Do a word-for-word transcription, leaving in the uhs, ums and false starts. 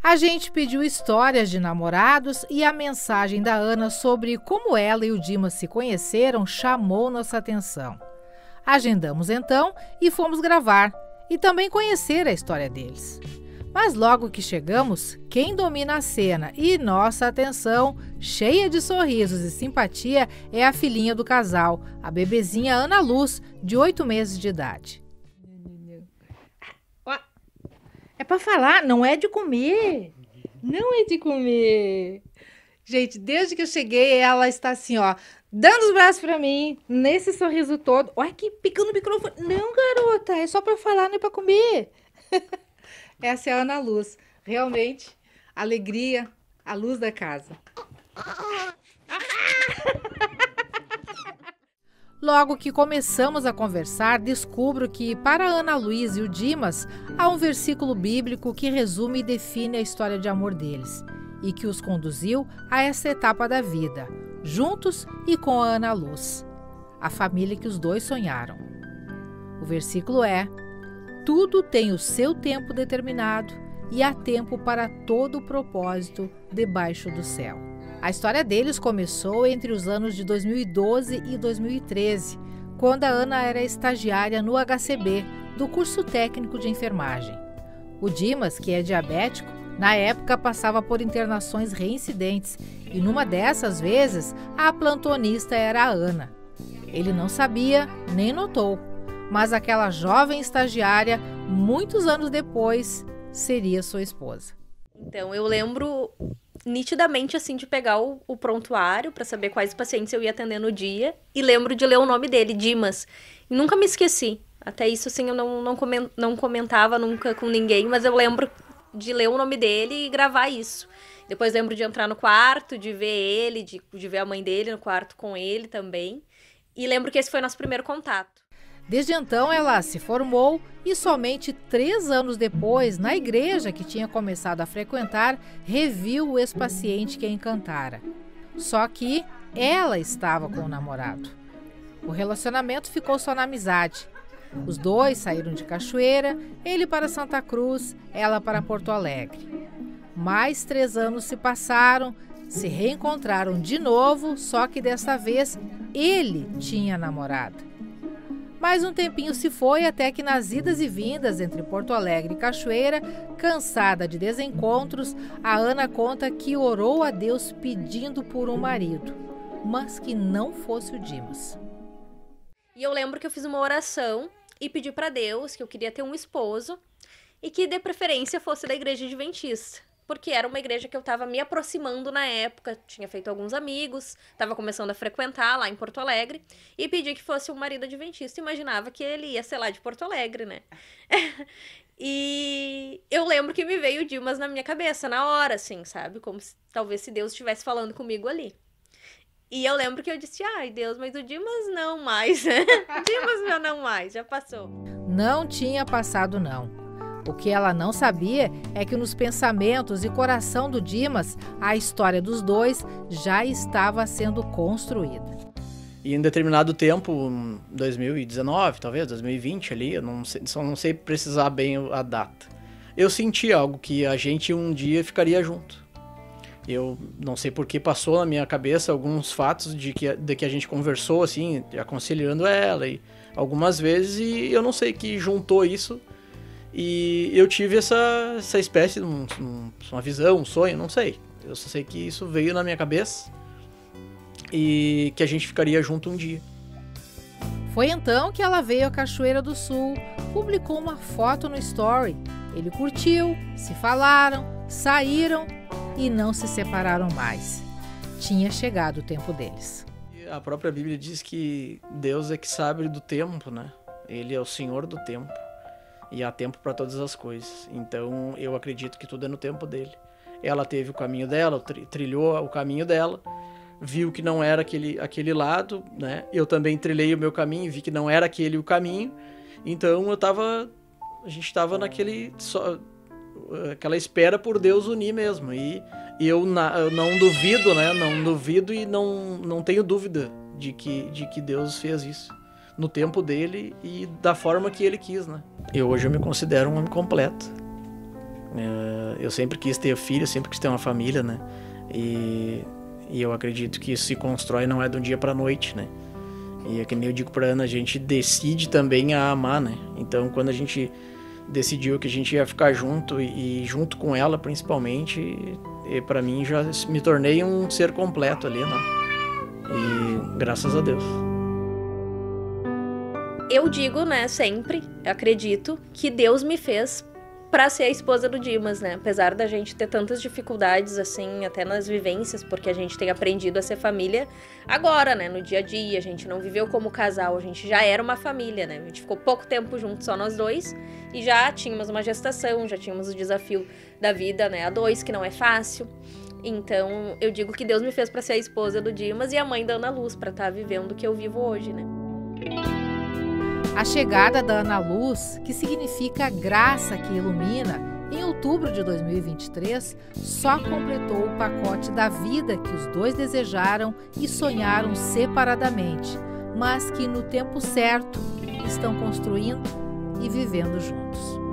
A gente pediu histórias de namorados e a mensagem da Ana sobre como ela e o Dimas se conheceram chamou nossa atenção. Agendamos então e fomos gravar e também conhecer a história deles. Mas logo que chegamos, quem domina a cena e nossa atenção, cheia de sorrisos e simpatia, é a filhinha do casal, a bebezinha Ana Luz, de oito meses de idade. É pra falar, não é de comer. Não é de comer. Gente, desde que eu cheguei, ela está assim, ó, dando os braços pra mim, nesse sorriso todo. Olha que picando o microfone. Não, garota, é só pra falar, não é pra comer. Essa é a Ana Luz. Realmente, a alegria, a luz da casa. Logo que começamos a conversar, descubro que, para a Ana Luiz e o Dimas, há um versículo bíblico que resume e define a história de amor deles e que os conduziu a essa etapa da vida, juntos e com a Ana Luz, a família que os dois sonharam. O versículo é: tudo tem o seu tempo determinado e há tempo para todo o propósito debaixo do céu. A história deles começou entre os anos de dois mil e doze e dois mil e treze, quando a Ana era estagiária no H C B, do curso técnico de enfermagem. O Dimas, que é diabético, na época passava por internações reincidentes e numa dessas vezes a plantonista era a Ana. Ele não sabia nem notou, mas aquela jovem estagiária, muitos anos depois, seria sua esposa. Então eu lembro nitidamente, assim, de pegar o, o prontuário para saber quais pacientes eu ia atender no dia. E lembro de ler o nome dele, Dimas. E nunca me esqueci. Até isso, assim, eu não, não, coment, não comentava nunca com ninguém, mas eu lembro de ler o nome dele e gravar isso. Depois lembro de entrar no quarto, de ver ele, de, de ver a mãe dele no quarto com ele também. E lembro que esse foi nosso primeiro contato. Desde então, ela se formou e somente três anos depois, na igreja que tinha começado a frequentar, reviu o ex-paciente que a encantara. Só que ela estava com o namorado. O relacionamento ficou só na amizade. Os dois saíram de Cachoeira, ele para Santa Cruz, ela para Porto Alegre. Mais três anos se passaram, se reencontraram de novo, só que dessa vez ele tinha namorada. Mais um tempinho se foi até que nas idas e vindas entre Porto Alegre e Cachoeira, cansada de desencontros, a Ana conta que orou a Deus pedindo por um marido, mas que não fosse o Dimas. E eu lembro que eu fiz uma oração e pedi para Deus que eu queria ter um esposo e que de preferência fosse da igreja adventista. Porque era uma igreja que eu estava me aproximando na época, tinha feito alguns amigos, estava começando a frequentar lá em Porto Alegre, e pedi que fosse um marido adventista, imaginava que ele ia ser lá de Porto Alegre, né? E eu lembro que me veio o Dimas na minha cabeça, na hora, assim, sabe? Como se, talvez se Deus estivesse falando comigo ali. E eu lembro que eu disse, ai Deus, mas o Dimas não mais, né? O Dimas já não mais, já passou. Não tinha passado, não. O que ela não sabia é que nos pensamentos e coração do Dimas, a história dos dois já estava sendo construída. E em determinado tempo, dois mil e dezenove, talvez, dois mil e vinte ali, eu não sei, só não sei precisar bem a data, eu senti algo que a gente um dia ficaria junto. Eu não sei por que passou na minha cabeça alguns fatos de que, de que a gente conversou, assim, aconselhando ela e algumas vezes, e eu não sei que juntou isso. E eu tive essa, essa espécie de um, um, uma visão, um sonho, não sei. Eu só sei que isso veio na minha cabeça e que a gente ficaria junto um dia. Foi então que ela veio à Cachoeira do Sul, publicou uma foto no story. Ele curtiu, se falaram, saíram e não se separaram mais. Tinha chegado o tempo deles. A própria Bíblia diz que Deus é que sabe do tempo, né? Ele é o Senhor do tempo. E há tempo para todas as coisas. Então eu acredito que tudo é no tempo dele. Ela teve o caminho dela, trilhou o caminho dela, viu que não era aquele, aquele lado, né? Eu também trilhei o meu caminho, vi que não era aquele o caminho. Então eu tava, a gente estava naquele, só, aquela espera por Deus unir mesmo. E eu, na, eu não duvido, né? Não duvido e não, não tenho dúvida de que, de que Deus fez isso no tempo dele e da forma que ele quis, né? Eu hoje eu me considero um homem completo. Uh, eu sempre quis ter filho, sempre quis ter uma família, né? E, e eu acredito que isso se constrói, não é de um dia pra noite, né? E é que nem eu digo pra Ana, a gente decide também a amar, né? Então, quando a gente decidiu que a gente ia ficar junto e, e junto com ela, principalmente, e pra mim já me tornei um ser completo ali, né? E graças a Deus. Eu digo, né, sempre, acredito, que Deus me fez pra ser a esposa do Dimas, né? Apesar da gente ter tantas dificuldades, assim, até nas vivências, porque a gente tem aprendido a ser família agora, né? No dia a dia, a gente não viveu como casal, a gente já era uma família, né? A gente ficou pouco tempo juntos, só nós dois, e já tínhamos uma gestação, já tínhamos o desafio da vida, né? A dois, que não é fácil. Então, eu digo que Deus me fez pra ser a esposa do Dimas e a mãe da Ana Luz, pra estar vivendo o que eu vivo hoje, né? A chegada da Ana Luz, que significa graça que ilumina, em outubro de dois mil e vinte e três, só completou o pacote da vida que os dois desejaram e sonharam separadamente, mas que no tempo certo estão construindo e vivendo juntos.